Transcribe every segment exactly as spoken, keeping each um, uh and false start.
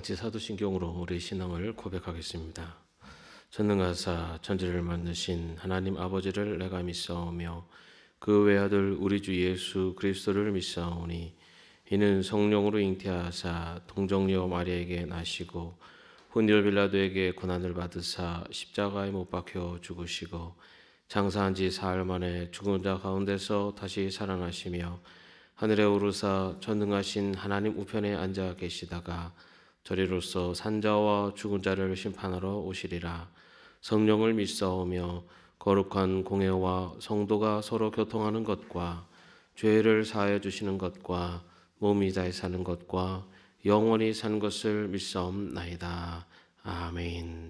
같이 사도신경으로 우리 신앙을 고백하겠습니다. 전능하사 천지를 만드신 하나님 아버지를 내가 믿사오며 그 외아들 우리 주 예수 그리스도를 믿사오니 이는 성령으로 잉태하사 동정녀 마리아에게 나시고 본디오 빌라도에게 고난을 받으사 십자가에 못 박혀 죽으시고 장사한 지 사흘 만에 죽은 자 가운데서 다시 살아나시며 하늘에 오르사 전능하신 하나님 우편에 앉아 계시다가 저리로서 산자와 죽은 자를 심판하러 오시리라. 성령을 믿사오며 거룩한 공회와 성도가 서로 교통하는 것과 죄를 사하여 주시는 것과 몸이 다해 사는 것과 영원히 사는 것을 믿사옵나이다. 아멘.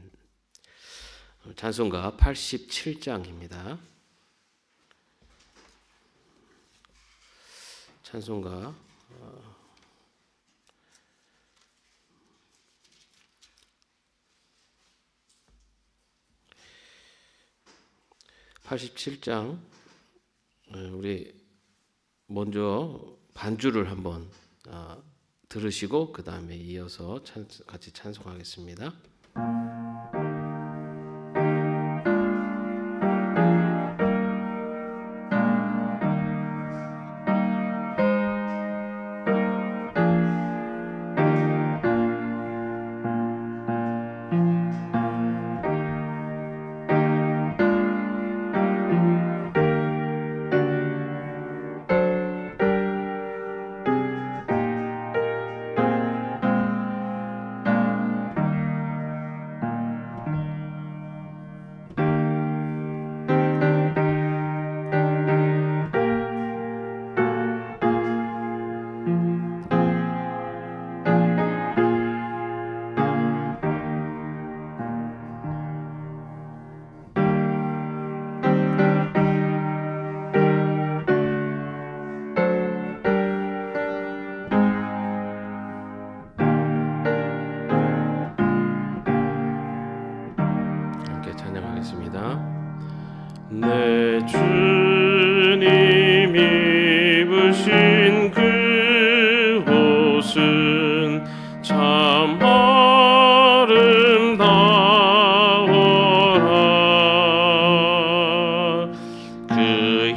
찬송가 팔십칠 장입니다. 찬송가 팔십칠 장 우리 먼저 반주를 한번 들으시고 그 다음에 이어서 같이 찬송하겠습니다. 내 주님 입으신 그 옷은 참 아름다워라. 그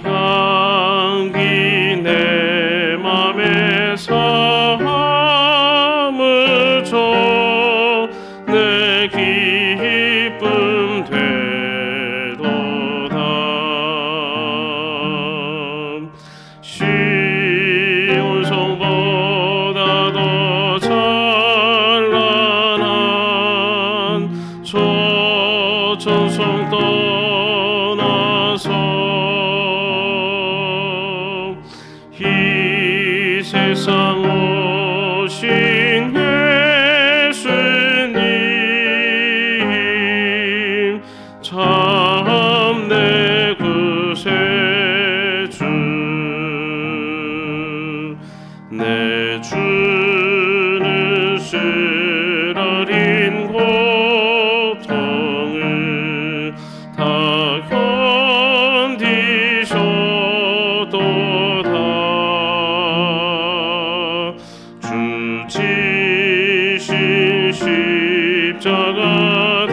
향기 내 맘에 삶을 줘 내 기쁨 되 천성 떠나서 이 세상 오신 예수님 참 내 구세주 내 주는 쓰라린 고통을 다 견디셨도다. 주 지신 십자가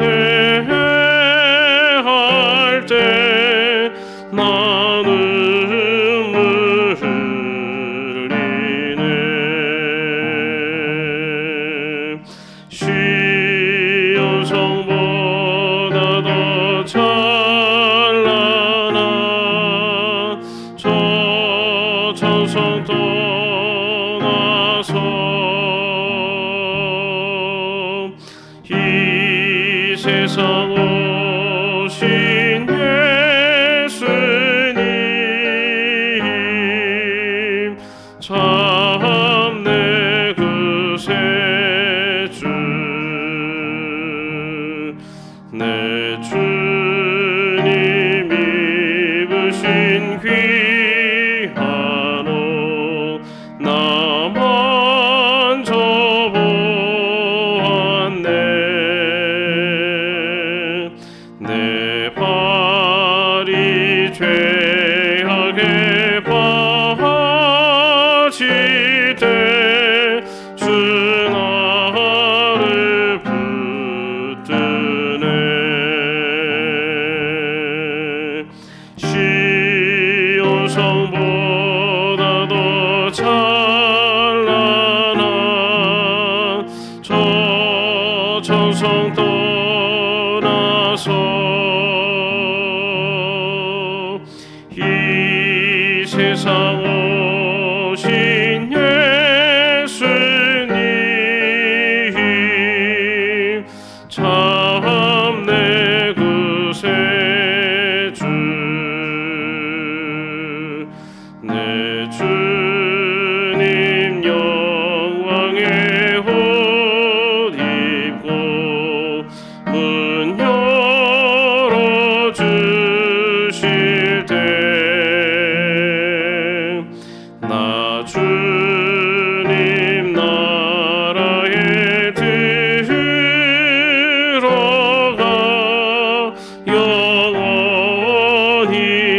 대할 때 나는 눈물 흘리네. 시온 성보다 더 찬란한 저 천성 떠나서 이 세상 오신 예수님 참 내 구세주 내 주님 입으신 귀한 옷 나 먼저 보았네. 내 발이 죄악에 빠질 때 주 나를 이 세상 오신 예수님 참 내 구세주 내 주님 영광의 옷 입고 문 열어주실 때 나 주님 나라에 들어가 영원히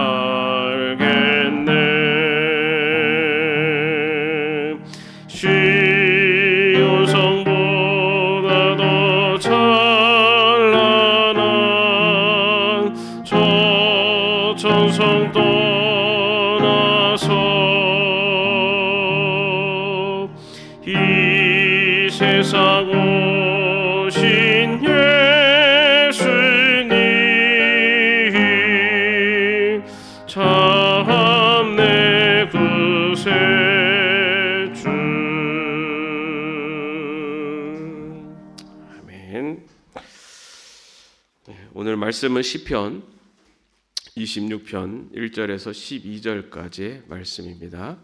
살겠네. 시온성보다 더 찬란한 저 천성 떠나서 이 세상 오신 예수님 참 내 구세주. 아멘. 네, 오늘 말씀은 시편 이십육 편 일 절에서 십이 절까지의 말씀입니다.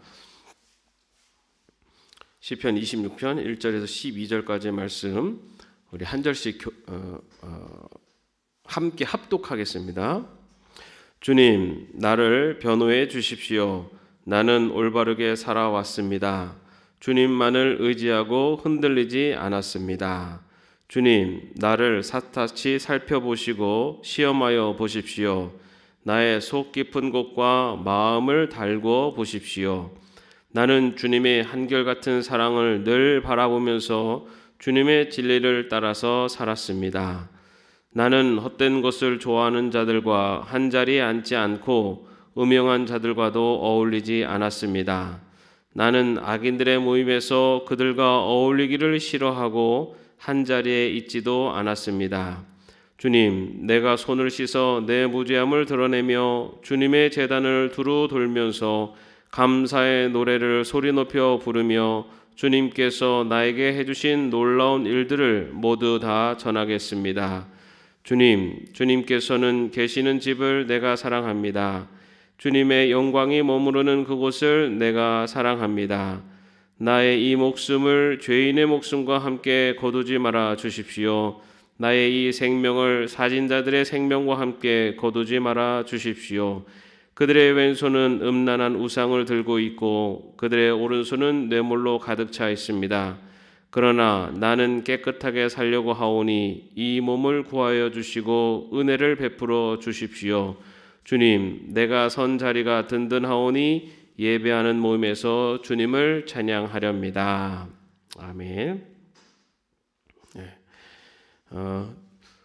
시편 이십육 편 일 절에서 십이 절까지의 말씀 우리 한 절씩 어, 어, 함께 합독하겠습니다. 주님, 나를 변호해 주십시오. 나는 올바르게 살아왔습니다. 주님만을 의지하고 흔들리지 않았습니다. 주님, 나를 샅샅이 살펴보시고 시험하여 보십시오. 나의 속 깊은 곳과 마음을 달궈 보십시오. 나는 주님의 한결같은 사랑을 늘 바라보면서 주님의 진리를 따라서 살았습니다. 나는 헛된 것을 좋아하는 자들과 한자리에 앉지 않고 음영한 자들과도 어울리지 않았습니다. 나는 악인들의 모임에서 그들과 어울리기를 싫어하고 한자리에 있지도 않았습니다. 주님, 내가 손을 씻어 내 무죄함을 드러내며 주님의 제단을 두루 돌면서 감사의 노래를 소리 높여 부르며 주님께서 나에게 해주신 놀라운 일들을 모두 다 전하겠습니다. 주님, 주님께서는 계시는 집을 내가 사랑합니다. 주님의 영광이 머무르는 그곳을 내가 사랑합니다. 나의 이 목숨을 죄인의 목숨과 함께 거두지 말아 주십시오. 나의 이 생명을 사진자들의 생명과 함께 거두지 말아 주십시오. 그들의 왼손은 음란한 우상을 들고 있고 그들의 오른손은 뇌물로 가득 차 있습니다. 그러나 나는 깨끗하게 살려고 하오니 이 몸을 구하여 주시고 은혜를 베풀어 주십시오. 주님, 내가 선 자리가 든든하오니 예배하는 모임에서 주님을 찬양하렵니다. 아멘. 네. 어,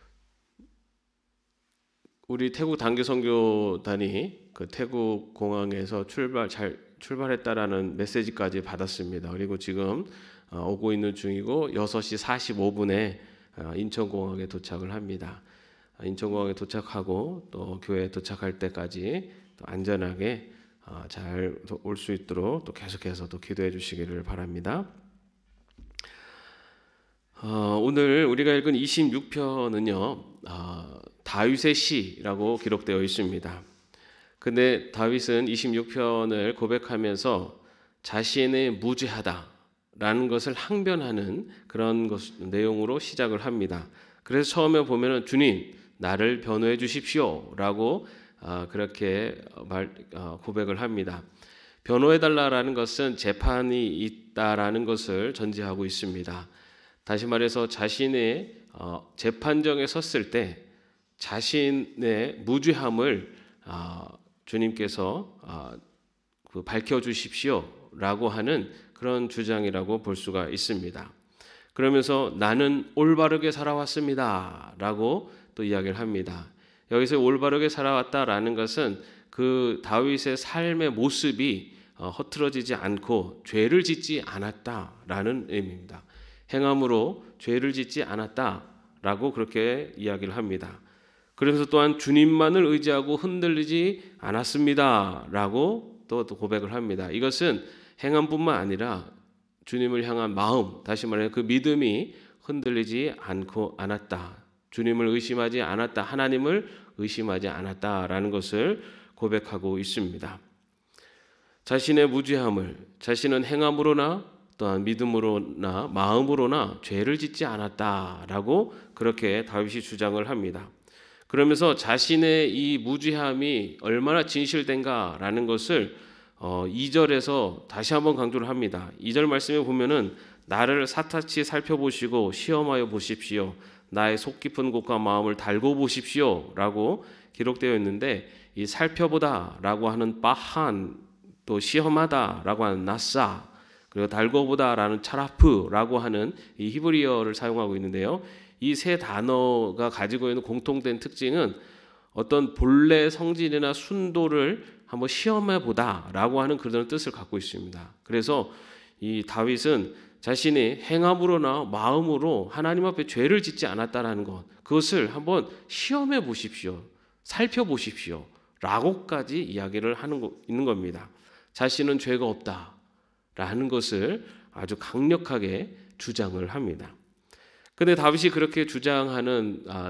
우리 태국 단기 선교단이 그 태국 공항에서 출발 잘 출발했다라는 메시지까지 받았습니다. 그리고 지금 어, 오고 있는 중이고 여섯 시 사십오 분에 어, 인천공항에 도착을 합니다. 어, 인천공항에 도착하고 또 교회에 도착할 때까지 또 안전하게 어, 잘 올 수 있도록 또 계속해서 또 기도해 주시기를 바랍니다. 어, 오늘 우리가 읽은 이십육 편은요 어, 다윗의 시라고 기록되어 있습니다. 근데 다윗은 이십육 편을 고백하면서 자신의 무죄하다라는 것을 항변하는 그런 것, 내용으로 시작을 합니다. 그래서 처음에 보면은 주님, 나를 변호해 주십시오라고 어, 그렇게 말, 어, 고백을 합니다. 변호해 달라라는 것은 재판이 있다라는 것을 전제하고 있습니다. 다시 말해서 자신의 어, 재판정에 섰을 때 자신의 무죄함을 어, 주님께서 어, 그 밝혀주십시오라고 하는 그런 주장이라고 볼 수가 있습니다. 그러면서 나는 올바르게 살아왔습니다라고 또 이야기를 합니다. 여기서 올바르게 살아왔다라는 것은 그 다윗의 삶의 모습이 어, 허트러지지 않고 죄를 짓지 않았다라는 의미입니다. 행함으로 죄를 짓지 않았다라는 라고 그렇게 이야기를 합니다. 그러면서 또한 주님만을 의지하고 흔들리지 않았습니다 라고 또 고백을 합니다. 이것은 행함뿐만 아니라 주님을 향한 마음, 다시 말해 그 믿음이 흔들리지 않고 않았다. 주님을 의심하지 않았다. 하나님을 의심하지 않았다라는 것을 고백하고 있습니다. 자신의 무죄함을 자신은 행함으로나 또한 믿음으로나 마음으로나 죄를 짓지 않았다라고 그렇게 다윗이 주장을 합니다. 그러면서 자신의 이 무죄함이 얼마나 진실된가라는 것을 어, 이 절에서 다시 한번 강조를 합니다. 이 절 말씀에 보면은 나를 사타치 살펴보시고 시험하여 보십시오. 나의 속 깊은 곳과 마음을 달고 보십시오 라고 기록되어 있는데, 이 살펴보다 라고 하는 빠한, 또 시험하다 라고 하는 나싸, 그리고 달고보다 라는 차라프 라고 하는 이 히브리어를 사용하고 있는데요, 이 세 단어가 가지고 있는 공통된 특징은 어떤 본래 성질이나 순도를 한번 시험해 보다 라고 하는 그런 뜻을 갖고 있습니다. 그래서 이 다윗은 자신이 행함으로나 마음으로 하나님 앞에 죄를 짓지 않았다라는 것, 그것을 한번 시험해 보십시오, 살펴보십시오 라고까지 이야기를 하는 거, 있는 겁니다. 자신은 죄가 없다라는 것을 아주 강력하게 주장을 합니다. 그런데 다윗이 그렇게 주장하는 아,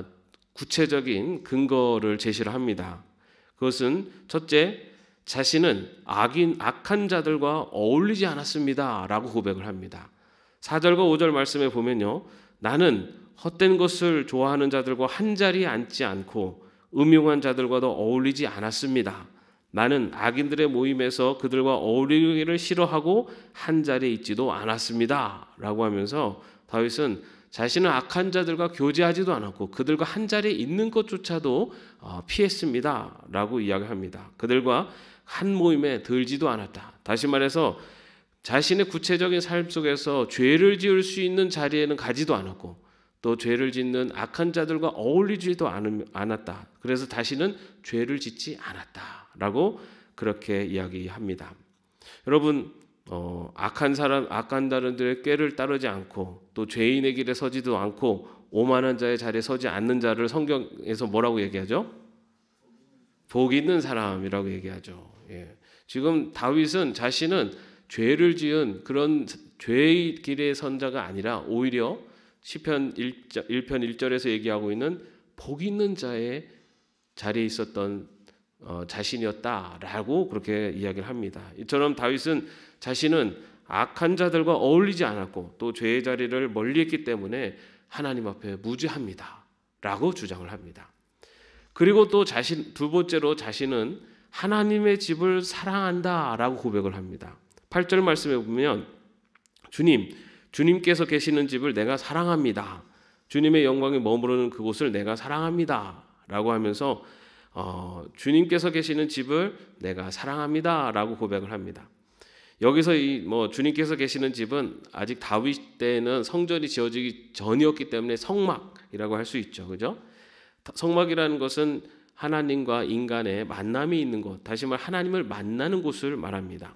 구체적인 근거를 제시를 합니다. 그것은 첫째, 자신은 악인, 악한 자들과 어울리지 않았습니다 라고 고백을 합니다. 사 절과 오 절 말씀에 보면요, 나는 헛된 것을 좋아하는 자들과 한자리에 앉지 않고 음흉한 자들과도 어울리지 않았습니다. 나는 악인들의 모임에서 그들과 어울리기를 싫어하고 한자리에 있지도 않았습니다 라고 하면서 다윗은 자신은 악한 자들과 교제하지도 않았고 그들과 한자리에 있는 것조차도 피했습니다 라고 이야기합니다. 그들과 한 모임에 들지도 않았다. 다시 말해서 자신의 구체적인 삶 속에서 죄를 지을 수 있는 자리에는 가지도 않았고 또 죄를 짓는 악한 자들과 어울리지도 않았다. 그래서 다시는 죄를 짓지 않았다라고 그렇게 이야기합니다. 여러분, 어, 악한 사람, 악한 자들의 꾀를 따르지 않고 또 죄인의 길에 서지도 않고 오만한 자의 자리에 서지 않는 자를 성경에서 뭐라고 얘기하죠? 복 있는 사람이라고 얘기하죠. 예. 지금 다윗은 자신은 죄를 지은 그런 죄의 길에 선 자가 아니라 오히려 시편 일 편 일 절에서 얘기하고 있는 복 있는 자의 자리에 있었던 어, 자신이었다라고 그렇게 이야기를 합니다. 이처럼 다윗은 자신은 악한 자들과 어울리지 않았고 또 죄의 자리를 멀리했기 때문에 하나님 앞에 무죄합니다 라고 주장을 합니다. 그리고 또 자신, 두 번째로 자신은 하나님의 집을 사랑한다라고 고백을 합니다. 팔 절 말씀에 보면 주님, 주님께서 계시는 집을 내가 사랑합니다. 주님의 영광이 머무르는 그곳을 내가 사랑합니다 라고 하면서 어, 주님께서 계시는 집을 내가 사랑합니다 라고 고백을 합니다. 여기서 이 뭐 주님께서 계시는 집은 아직 다윗 때는 성전이 지어지기 전이었기 때문에 성막이라고 할 수 있죠. 그죠? 성막이라는 것은 하나님과 인간의 만남이 있는 곳, 다시 말 하나님을 만나는 곳을 말합니다.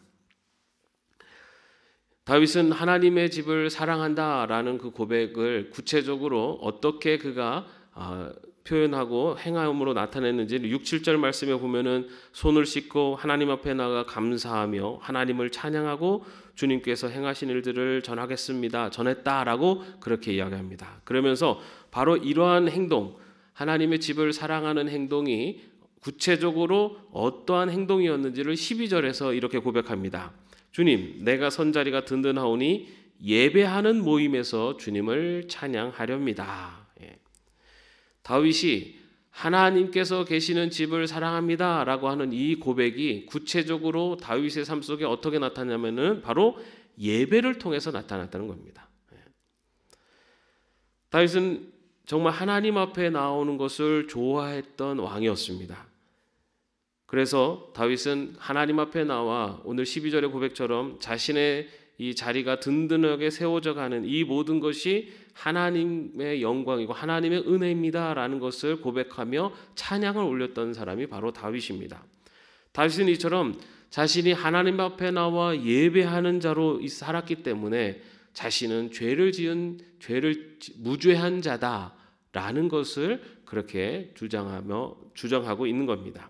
다윗은 하나님의 집을 사랑한다라는 그 고백을 구체적으로 어떻게 그가 어, 표현하고 행함으로 나타냈는지 육, 칠 절 말씀에 보면은 손을 씻고 하나님 앞에 나가 감사하며 하나님을 찬양하고 주님께서 행하신 일들을 전하겠습니다. 전했다라고 그렇게 이야기합니다. 그러면서 바로 이러한 행동, 하나님의 집을 사랑하는 행동이 구체적으로 어떠한 행동이었는지를 십이 절에서 이렇게 고백합니다. 주님, 내가 선 자리가 든든하오니 예배하는 모임에서 주님을 찬양하렵니다. 예. 다윗이 하나님께서 계시는 집을 사랑합니다 라고 하는 이 고백이 구체적으로 다윗의 삶 속에 어떻게 나타나냐면은 바로 예배를 통해서 나타났다는 겁니다. 예. 다윗은 정말 하나님 앞에 나오는 것을 좋아했던 왕이었습니다. 그래서 다윗은 하나님 앞에 나와 오늘 십이 절의 고백처럼 자신의 이 자리가 든든하게 세워져 가는 이 모든 것이 하나님의 영광이고 하나님의 은혜입니다라는 것을 고백하며 찬양을 올렸던 사람이 바로 다윗입니다. 다윗은 이처럼 자신이 하나님 앞에 나와 예배하는 자로 살았기 때문에 자신은 죄를 지은 죄를 무죄한 자다 라는 것을 그렇게 주장하며 주장하고 있는 겁니다.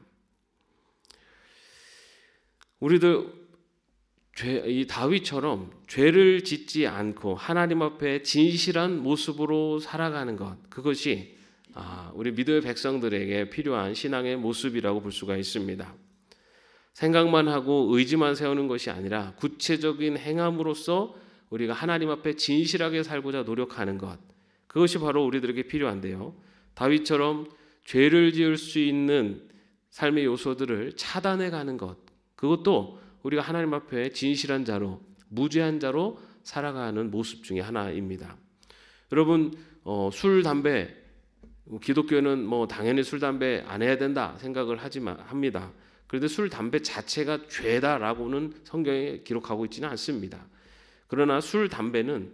우리도 죄, 이 다윗처럼 죄를 짓지 않고 하나님 앞에 진실한 모습으로 살아가는 것, 그것이 아, 우리 믿음의 백성들에게 필요한 신앙의 모습이라고 볼 수가 있습니다. 생각만 하고 의지만 세우는 것이 아니라 구체적인 행함으로써 우리가 하나님 앞에 진실하게 살고자 노력하는 것, 그것이 바로 우리들에게 필요한데요. 다윗처럼 죄를 지을 수 있는 삶의 요소들을 차단해가는 것, 그것도 우리가 하나님 앞에 진실한 자로, 무죄한 자로 살아가는 모습 중에 하나입니다. 여러분, 어, 술, 담배, 기독교는 뭐 당연히 술, 담배 안 해야 된다 생각을 하지만 합니다. 그런데 술, 담배 자체가 죄다라고는 성경에 기록하고 있지는 않습니다. 그러나 술, 담배는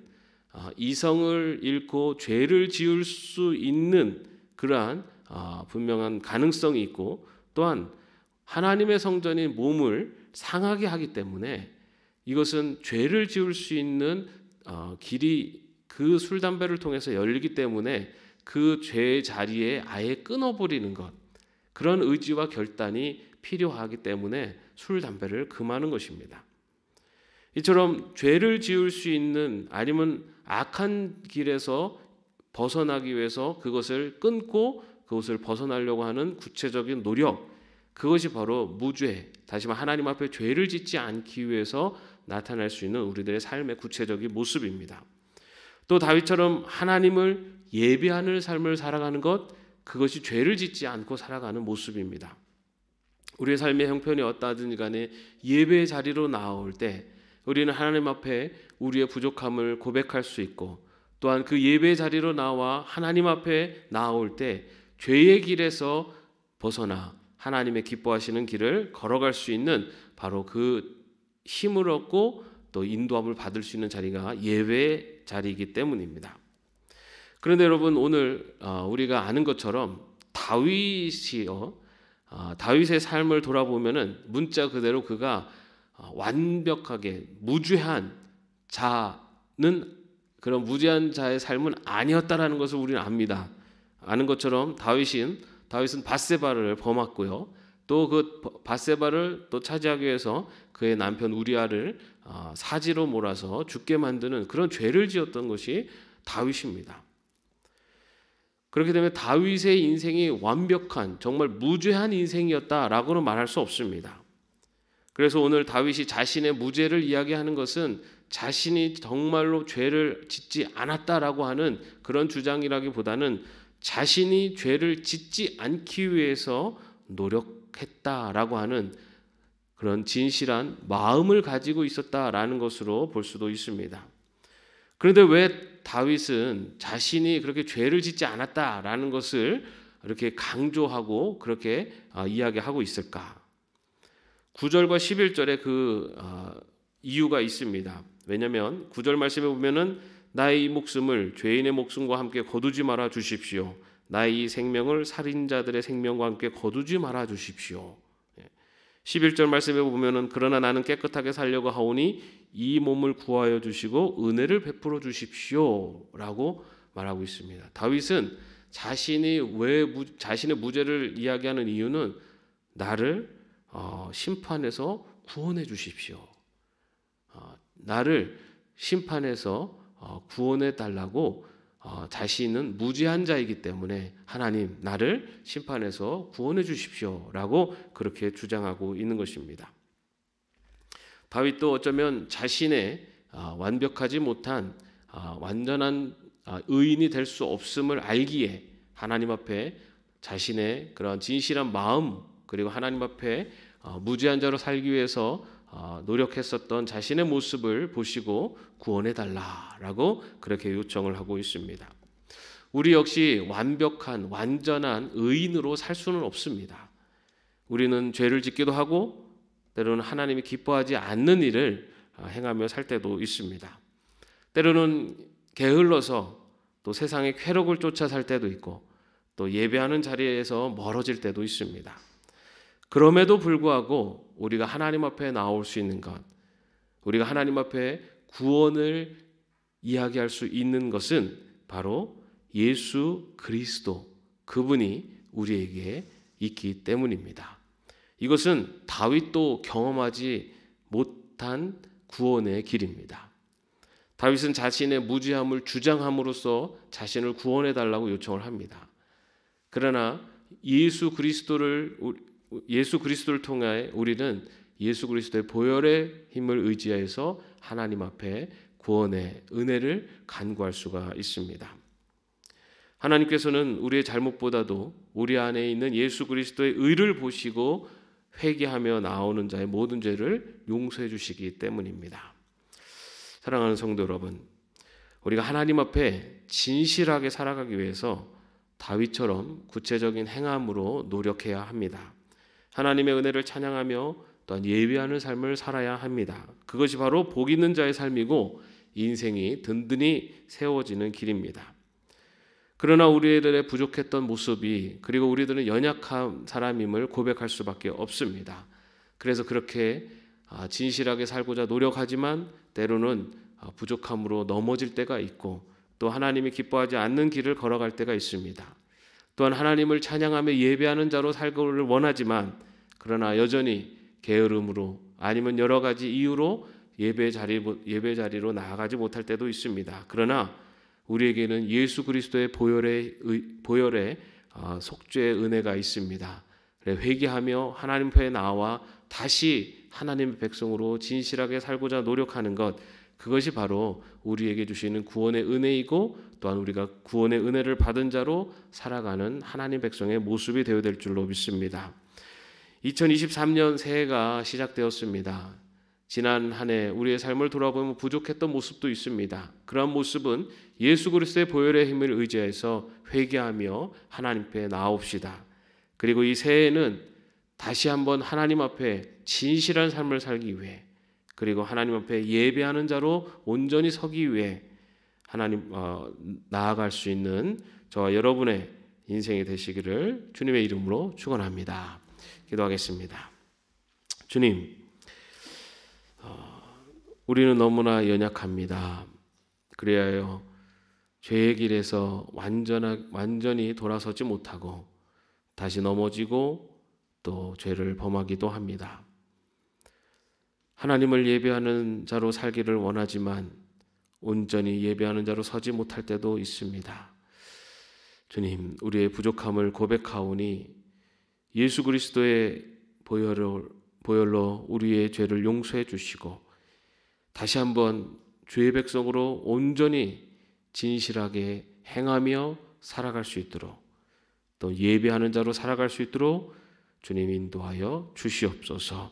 이성을 잃고 죄를 지을 수 있는 그러한 분명한 가능성이 있고, 또한 하나님의 성전인 몸을 상하게 하기 때문에 이것은 죄를 지을 수 있는 길이 그 술, 담배를 통해서 열리기 때문에 그 죄의 자리에 아예 끊어버리는 것, 그런 의지와 결단이 필요하기 때문에 술, 담배를 금하는 것입니다. 이처럼 죄를 지을 수 있는, 아니면 악한 길에서 벗어나기 위해서 그것을 끊고 그것을 벗어나려고 하는 구체적인 노력, 그것이 바로 무죄, 다시 말해 하나님 앞에 죄를 짓지 않기 위해서 나타날 수 있는 우리들의 삶의 구체적인 모습입니다. 또 다윗처럼 하나님을 예배하는 삶을 살아가는 것, 그것이 죄를 짓지 않고 살아가는 모습입니다. 우리의 삶의 형편이 어떠하든지 간에 예배의 자리로 나올 때 우리는 하나님 앞에 우리의 부족함을 고백할 수 있고, 또한 그 예배의 자리로 나와 하나님 앞에 나올 때 죄의 길에서 벗어나 하나님의 기뻐하시는 길을 걸어갈 수 있는 바로 그 힘을 얻고 또 인도함을 받을 수 있는 자리가 예배의 자리이기 때문입니다. 그런데 여러분, 오늘 우리가 아는 것처럼 다윗이요, 다윗의 삶을 돌아보면은 문자 그대로 그가 완벽하게 무죄한 자는, 그런 무죄한 자의 삶은 아니었다라는 것을 우리는 압니다. 아는 것처럼 다윗은 다윗은 밧세바를 범했고요. 또 그 밧세바를 또 차지하기 위해서 그의 남편 우리아를 사지로 몰아서 죽게 만드는 그런 죄를 지었던 것이 다윗입니다. 그렇기 때문에 다윗의 인생이 완벽한, 정말 무죄한 인생이었다라고는 말할 수 없습니다. 그래서 오늘 다윗이 자신의 무죄를 이야기하는 것은 자신이 정말로 죄를 짓지 않았다라고 하는 그런 주장이라기보다는 자신이 죄를 짓지 않기 위해서 노력했다라고 하는 그런 진실한 마음을 가지고 있었다라는 것으로 볼 수도 있습니다. 그런데 왜 다윗은 자신이 그렇게 죄를 짓지 않았다라는 것을 이렇게 강조하고 그렇게 이야기하고 있을까? 구 절과 십일 절에 그 이유가 있습니다. 왜냐하면 구 절 말씀에 보면은 나의 이 목숨을 죄인의 목숨과 함께 거두지 말아 주십시오. 나의 이 생명을 살인자들의 생명과 함께 거두지 말아 주십시오. 십일 절 말씀에 보면은 그러나 나는 깨끗하게 살려고 하오니 이 몸을 구하여 주시고 은혜를 베풀어 주십시오라고 말하고 있습니다. 다윗은 자신이 왜 무, 자신의 무죄를 이야기하는 이유는 나를 어, 심판에서 구원해 주십시오. 어, 나를 심판에서 어, 구원해 달라고 어, 자신은 무죄한 자이기 때문에 하나님 나를 심판에서 구원해 주십시오라고 그렇게 주장하고 있는 것입니다. 다윗도 어쩌면 자신의 어, 완벽하지 못한 어, 완전한 어, 의인이 될 수 없음을 알기에 하나님 앞에 자신의 그런 진실한 마음, 그리고 하나님 앞에 어, 무죄한 자로 살기 위해서 어, 노력했었던 자신의 모습을 보시고 구원해 달라라고 그렇게 요청을 하고 있습니다. 우리 역시 완벽한 완전한 의인으로 살 수는 없습니다. 우리는 죄를 짓기도 하고 때로는 하나님이 기뻐하지 않는 일을 행하며 살 때도 있습니다. 때로는 게을러서 또 세상의 쾌락을 쫓아 살 때도 있고 또 예배하는 자리에서 멀어질 때도 있습니다. 그럼에도 불구하고 우리가 하나님 앞에 나올 수 있는 것, 우리가 하나님 앞에 구원을 이야기할 수 있는 것은 바로 예수 그리스도, 그분이 우리에게 있기 때문입니다. 이것은 다윗도 경험하지 못한 구원의 길입니다. 다윗은 자신의 무죄함을 주장함으로써 자신을 구원해 달라고 요청을 합니다. 그러나 예수 그리스도를 예수 그리스도를 통해 우리는 예수 그리스도의 보혈의 힘을 의지해서 하나님 앞에 구원의 은혜를 간구할 수가 있습니다. 하나님께서는 우리의 잘못보다도 우리 안에 있는 예수 그리스도의 의를 보시고 회개하며 나오는 자의 모든 죄를 용서해 주시기 때문입니다. 사랑하는 성도 여러분, 우리가 하나님 앞에 진실하게 살아가기 위해서 다윗처럼 구체적인 행함으로 노력해야 합니다. 하나님의 은혜를 찬양하며 또한 예배하는 삶을 살아야 합니다. 그것이 바로 복 있는 자의 삶이고 인생이 든든히 세워지는 길입니다. 그러나 우리들의 부족했던 모습이, 그리고 우리들은 연약한 사람임을 고백할 수밖에 없습니다. 그래서 그렇게 진실하게 살고자 노력하지만 때로는 부족함으로 넘어질 때가 있고, 또 하나님이 기뻐하지 않는 길을 걸어갈 때가 있습니다. 또한 하나님을 찬양하며 예배하는 자로 살기를 원하지만 그러나 여전히 게으름으로 아니면 여러 가지 이유로 예배 자리 예배 자리로 나아가지 못할 때도 있습니다. 그러나 우리에게는 예수 그리스도의 보혈의 보혈의 속죄의 은혜가 있습니다. 회개하며 하나님 앞에 나와 다시 하나님의 백성으로 진실하게 살고자 노력하는 것, 그것이 바로 우리에게 주시는 구원의 은혜이고 또한 우리가 구원의 은혜를 받은 자로 살아가는 하나님 백성의 모습이 되어야 될 줄로 믿습니다. 이천이십삼 년 새해가 시작되었습니다. 지난 한 해 우리의 삶을 돌아보면 부족했던 모습도 있습니다. 그러한 모습은 예수 그리스도의 보혈의 힘을 의지해서 회개하며 하나님 앞에 나옵시다. 그리고 이 새해에는 다시 한번 하나님 앞에 진실한 삶을 살기 위해, 그리고 하나님 앞에 예배하는 자로 온전히 서기 위해 하나님 어, 나아갈 수 있는 저와 여러분의 인생이 되시기를 주님의 이름으로 축원합니다. 기도하겠습니다. 주님, 어, 우리는 너무나 연약합니다. 그래야 죄의 길에서 완전하, 완전히 돌아서지 못하고 다시 넘어지고 또 죄를 범하기도 합니다. 하나님을 예배하는 자로 살기를 원하지만 온전히 예배하는 자로 서지 못할 때도 있습니다. 주님, 우리의 부족함을 고백하오니 예수 그리스도의 보혈로, 보혈로 우리의 죄를 용서해 주시고 다시 한번 주의 백성으로 온전히 진실하게 행하며 살아갈 수 있도록, 또 예배하는 자로 살아갈 수 있도록 주님 인도하여 주시옵소서.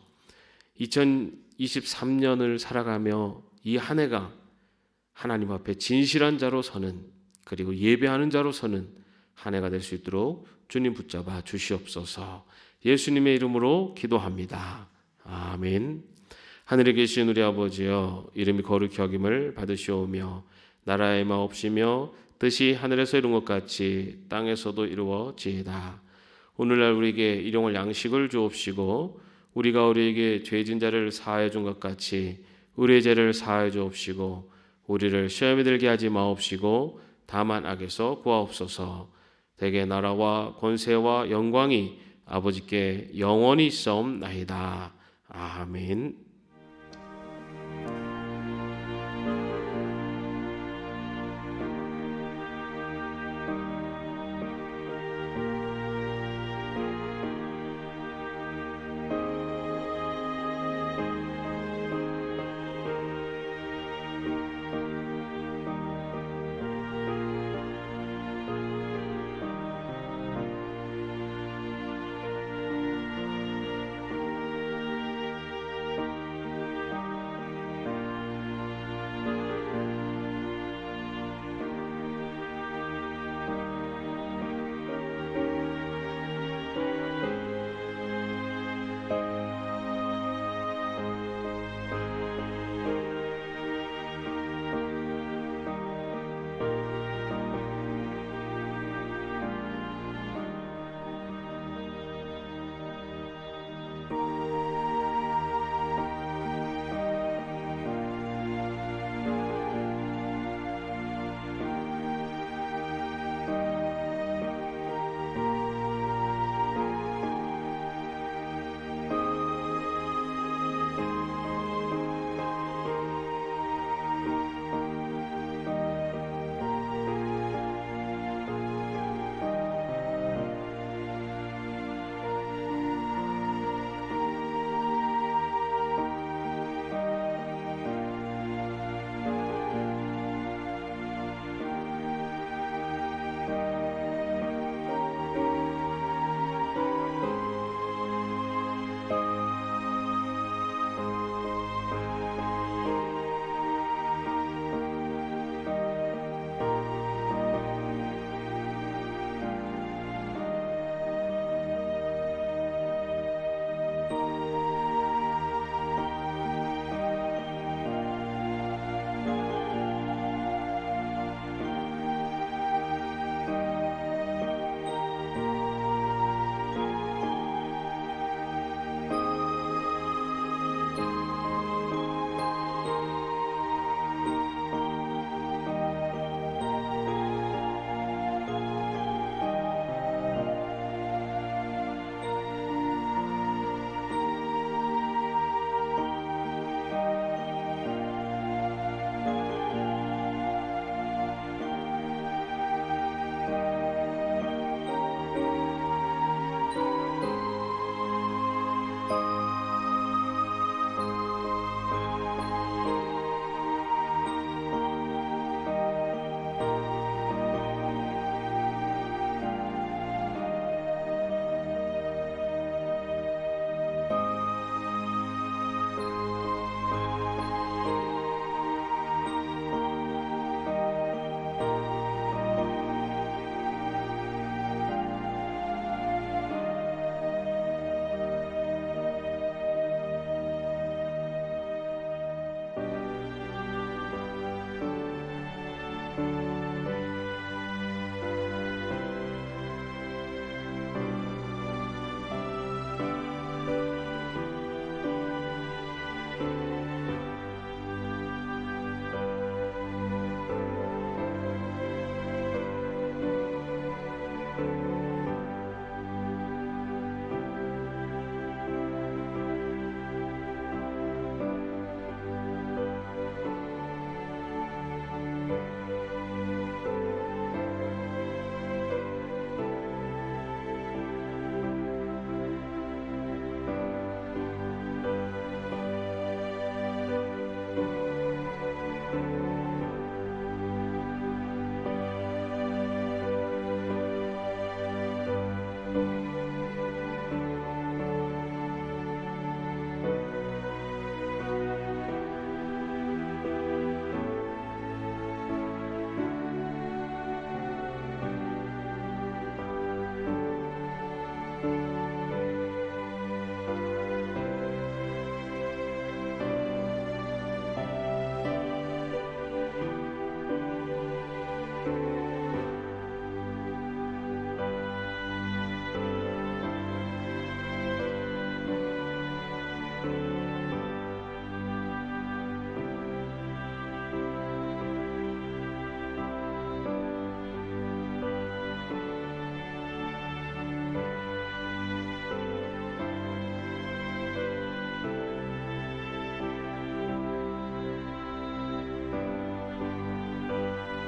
이천이십삼 년을 살아가며 이 한 해가 하나님 앞에 진실한 자로 서는, 그리고 예배하는 자로 서는 한 해가 될 수 있도록 주님 붙잡아 주시옵소서. 예수님의 이름으로 기도합니다. 아멘. 하늘에 계신 우리 아버지여, 이름이 거룩히 여김을 받으시오며 나라의 마옵시며 뜻이 하늘에서 이룬 것 같이 땅에서도 이루어지이다. 오늘날 우리에게 일용할 양식을 주옵시고 우리가 우리에게 죄진 자를 사하여 준 것 같이 우리의 죄를 사하여 주옵시고 우리를 시험에 들게 하지 마옵시고 다만 악에서 구하옵소서. 대개 나라와 권세와 영광이 아버지께 영원히 있사옵나이다. 아멘.